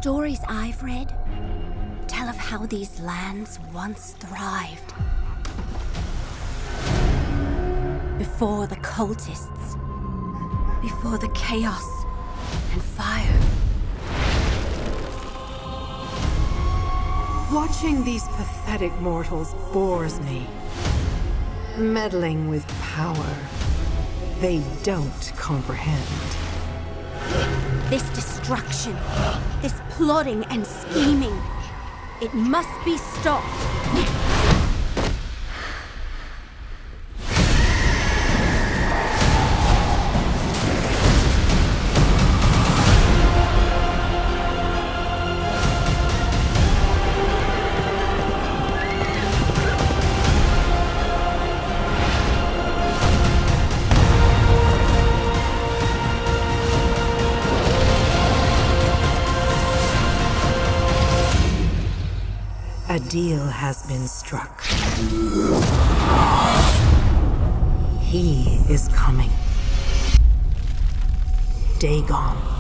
stories I've read tell of how these lands once thrived. Before the cultists, before the chaos and fire. Watching these pathetic mortals bores me. Meddling with power they don't comprehend. This destruction, this plotting and scheming, it must be stopped. A deal has been struck. He is coming. Dagon.